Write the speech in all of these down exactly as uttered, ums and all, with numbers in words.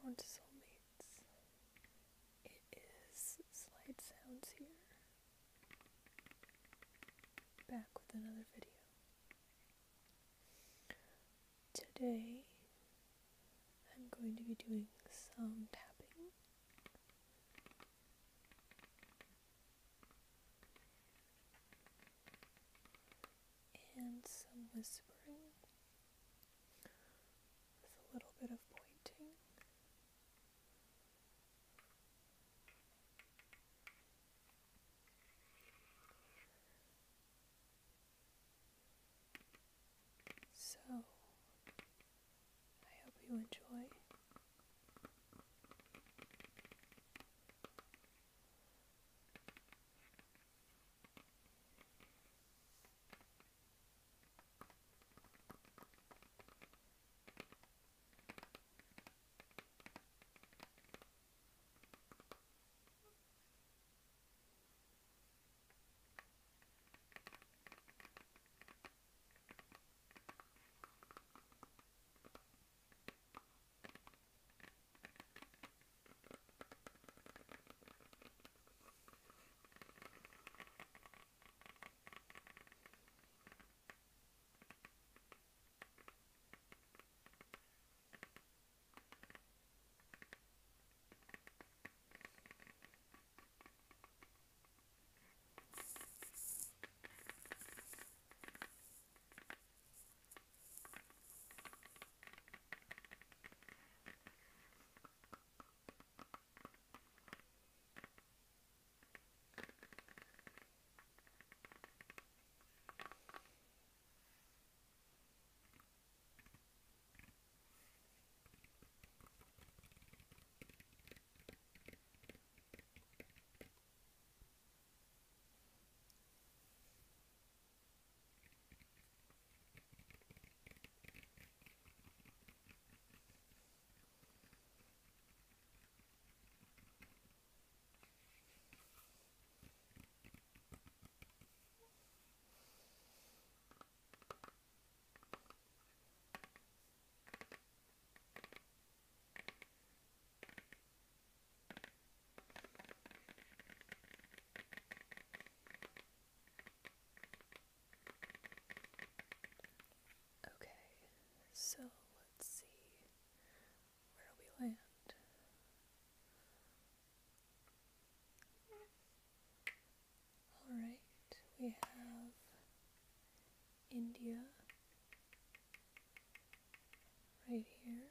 on to Soulmates. It is Slight Sounds here, back with another video. Today, I'm going to be doing some tapping and some whispering with a little bit of pointing. So, I hope you enjoy. So, let's see, where do we land? Alright, we have India right here.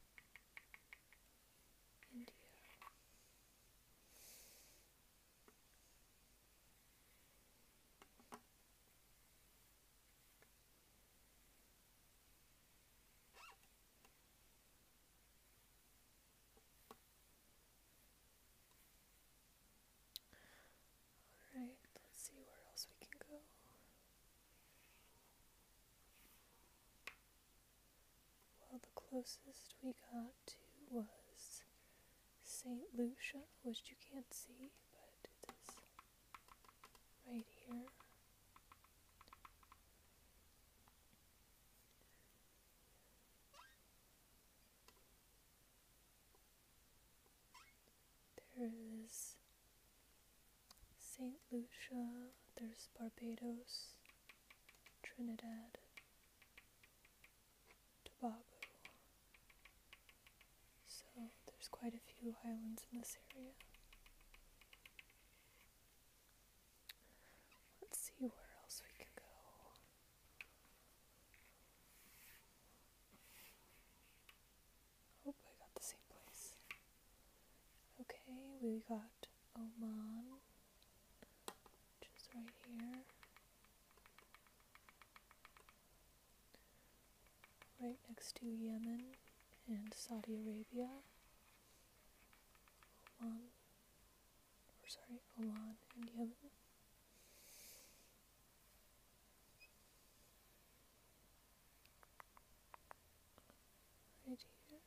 India. Alright, let's see where else we can go. Well, the closest we got to was Saint Lucia, which you can't see, but it is right here. There is Saint Lucia, there's Barbados, Trinidad, Tobago. So there's quite a few islands in this area. Let's see where else we can go. Oh, I got the same place. Okay, we got Oman, which is right here. Right next to Yemen and Saudi Arabia. Oman, or sorry, Oman and Yemen. Right here.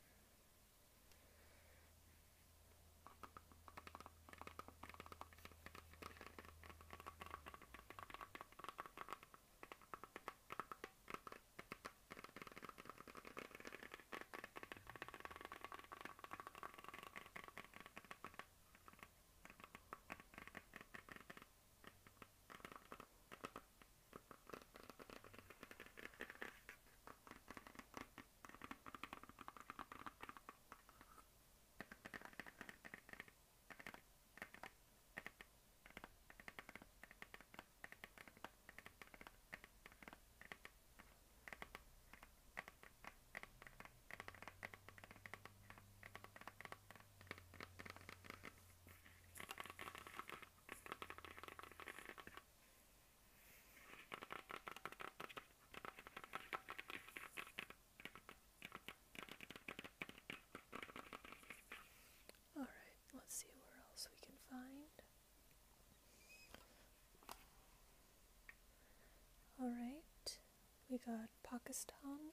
got Pakistan.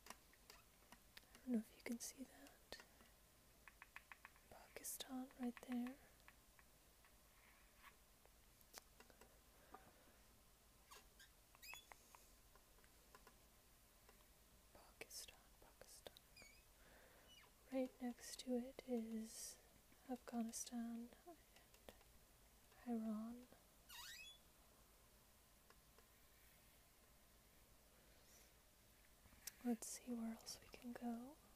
I don't know if you can see that. Pakistan right there. Pakistan, Pakistan. Right next to it is Afghanistan and Iran. Let's see where else we can go.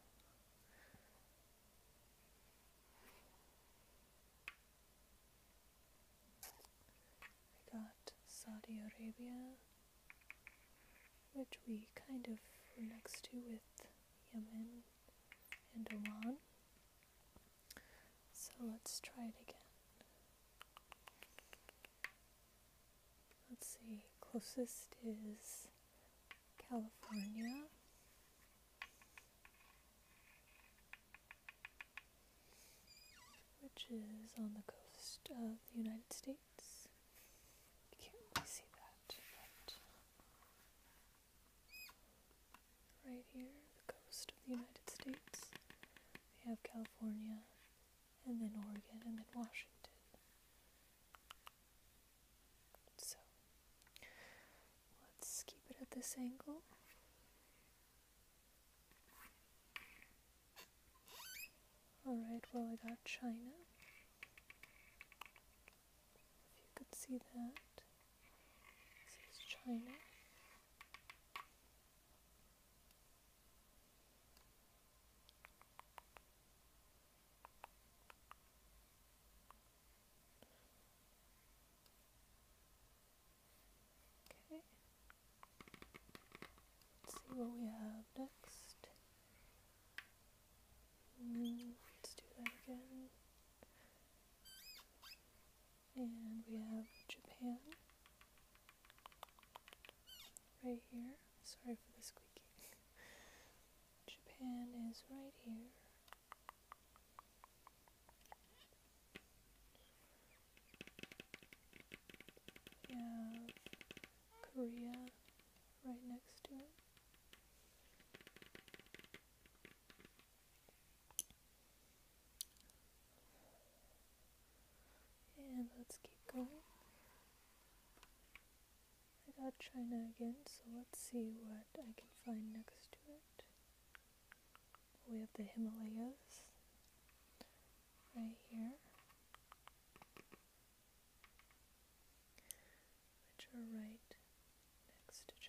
We got Saudi Arabia, which we kind of were next to with Yemen and Oman. So let's try it again. Let's see, closest is California. Which is on the coast of the United States. You can't really see that, but right here, the coast of the United States, we have California, and then Oregon, and then Washington. So, let's keep it at this angle. Alright, well I got China. If you could see that. This is China. Okay. Let's see what we have next. Mm, let's do that again. And we have Japan right here. Sorry for the squeaking. Japan is right here. We have Korea right next to it. And let's keep going. I got China again, so let's see what I can find next to it. We have the Himalayas right here, which are right next to China.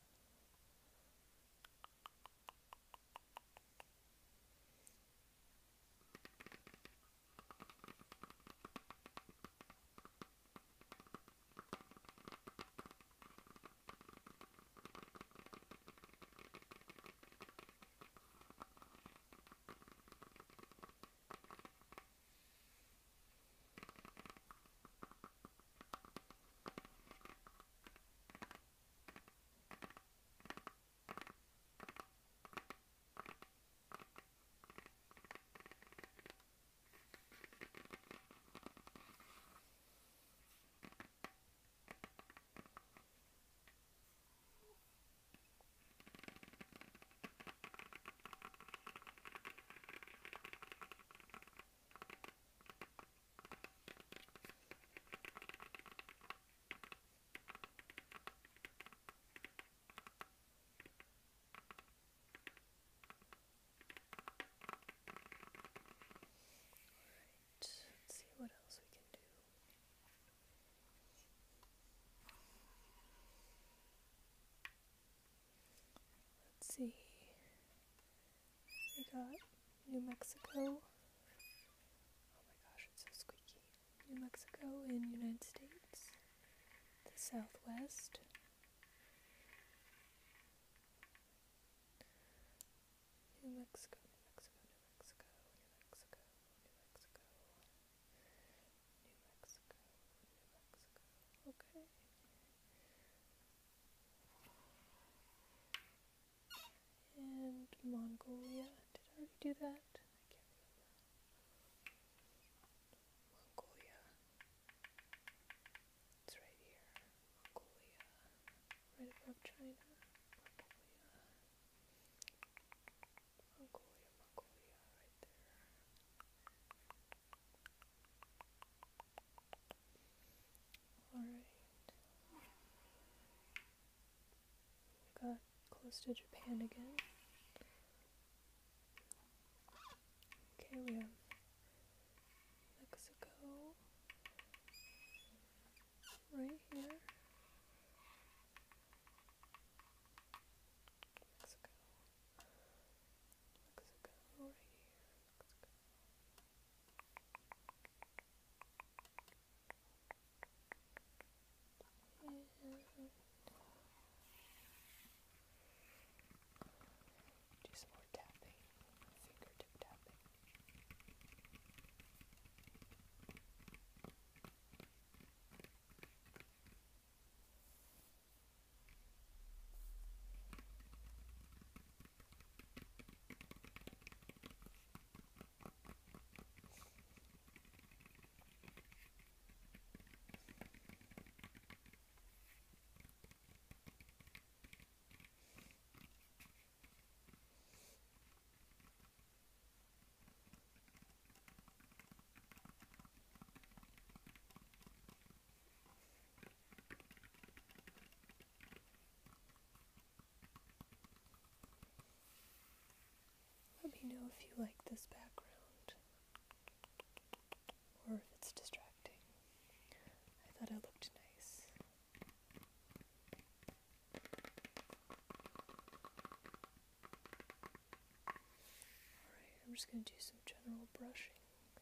Let's see what else we can do. Let's see. We got New Mexico. Oh my gosh, it's so squeaky. New Mexico in United States. The Southwest. New Mexico, New Mexico, New Mexico, New Mexico, New Mexico, New Mexico, New Mexico. Okay. And Mongolia. Did I already do that? I can't remember. Mongolia. It's right here. Mongolia. Right above China. close to Japan again. Okay, we have Mexico right here. Mexico. Mexico right here. Mexico. And do some more tapping, fingertip tapping. Let me know if you like this background or if it's distracting. I thought it looked nice. Alright, I'm just going to do some general brushing.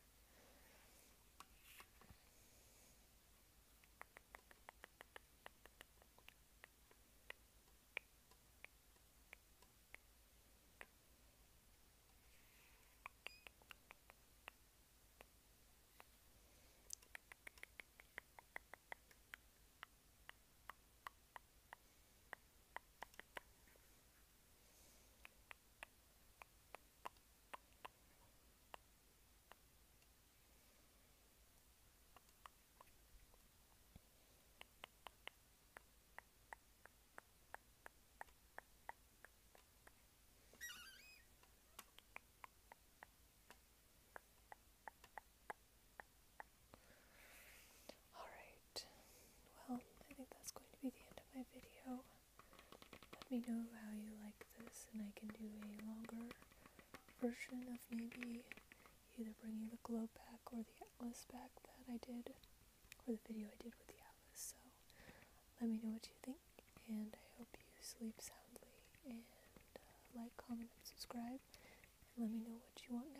Alright, well, I think that's going to be the end of my video. Let me know how you like this, and I can do a longer version of maybe either bringing the globe back or the atlas back that I did, or the video I did with the atlas. So let me know what you think, and I hope you sleep soundly, and uh, like, comment, and subscribe, and let me know what you want next.